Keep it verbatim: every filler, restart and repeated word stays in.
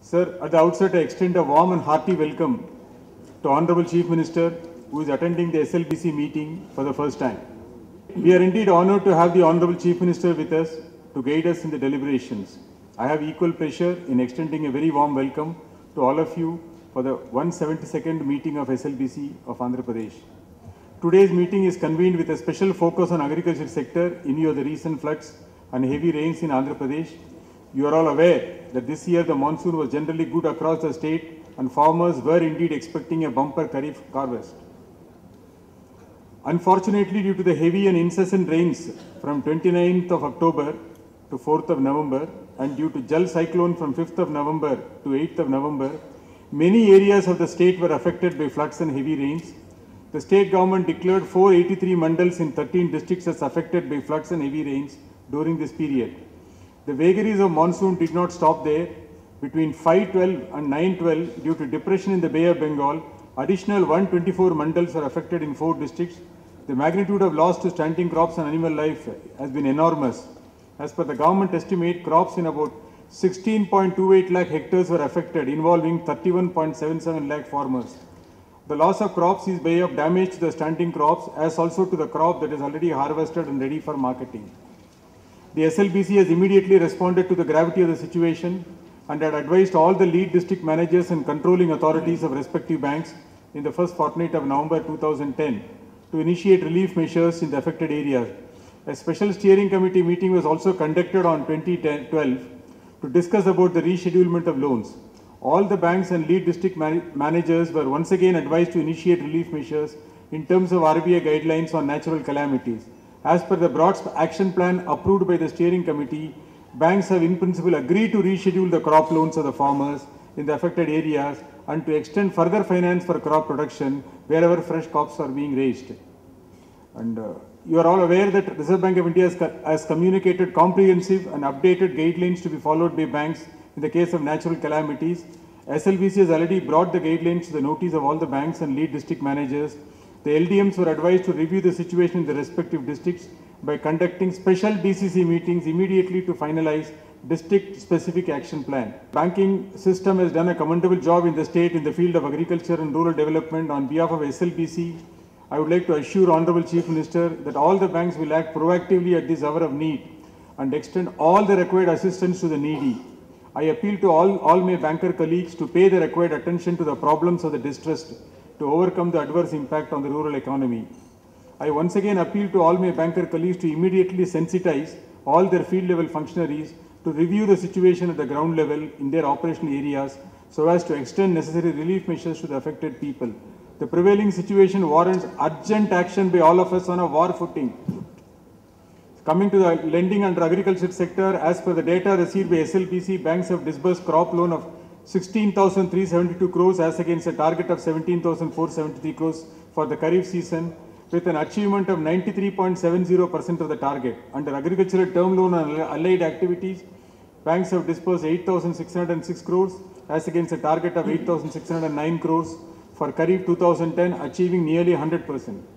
Sir, at the outset, I extend a warm and hearty welcome to Honorable Chief Minister, who is attending the S L B C meeting for the first time. We are indeed honored to have the Honorable Chief Minister with us to guide us in the deliberations. I have equal pleasure in extending a very warm welcome to all of you for the one hundred seventy-second meeting of S L B C of Andhra Pradesh. Today's meeting is convened with a special focus on agriculture sector in view of the recent floods and heavy rains in Andhra Pradesh. You are all aware that this year the monsoon was generally good across the state and farmers were indeed expecting a bumper Kharif harvest. Unfortunately, due to the heavy and incessant rains from twenty-ninth of October to fourth of November and due to Jal cyclone from fifth of November to eighth of November, many areas of the state were affected by floods and heavy rains. The state government declared four hundred eighty-three mandals in thirteen districts as affected by floods and heavy rains during this period. The vagaries of monsoon did not stop there. Between five twelve and nine twelve, due to depression in the Bay of Bengal, additional one hundred twenty-four mandals were affected in four districts. The magnitude of loss to standing crops and animal life has been enormous. As per the government estimate, crops in about sixteen point two eight lakh hectares were affected, involving thirty-one point seven seven lakh farmers. The loss of crops is by way of damage to the standing crops as also to the crop that is already harvested and ready for marketing. The S L B C has immediately responded to the gravity of the situation and had advised all the lead district managers and controlling authorities of respective banks in the first fortnight of November two thousand ten to initiate relief measures in the affected areas. A special steering committee meeting was also conducted on twenty twelve to discuss about the reschedulement of loans. All the banks and lead district man managers were once again advised to initiate relief measures in terms of R B I guidelines on natural calamities. As per the broad action plan approved by the steering committee, banks have in principle agreed to reschedule the crop loans of the farmers in the affected areas and to extend further finance for crop production wherever fresh crops are being raised. And uh, you are all aware that Reserve Bank of India has, co has communicated comprehensive and updated guidelines to be followed by banks in the case of natural calamities. S L B C has already brought the guidelines to the notice of all the banks and lead district managers. The L D Ms were advised to review the situation in the respective districts by conducting special D C C meetings immediately to finalize district-specific action plan. Banking system has done a commendable job in the state in the field of agriculture and rural development. On behalf of S L B C, I would like to assure Honorable Chief Minister that all the banks will act proactively at this hour of need and extend all the required assistance to the needy. I appeal to all, all my banker colleagues to pay the required attention to the problems of the distressed to overcome the adverse impact on the rural economy. I once again appeal to all my banker colleagues to immediately sensitize all their field level functionaries to review the situation at the ground level in their operational areas so as to extend necessary relief measures to the affected people. The prevailing situation warrants urgent action by all of us on a war footing. Coming to the lending under agriculture sector, as per the data received by S L B C, banks have disbursed crop loan of sixteen thousand three hundred seventy-two crores as against a target of seventeen thousand four hundred seventy-three crores for the Kharif season, with an achievement of ninety-three point seven zero percent of the target. Under agricultural term loan and allied activities, banks have disbursed eight thousand six hundred six crores as against a target of eight thousand six hundred nine crores for Kharif two thousand ten, achieving nearly one hundred percent.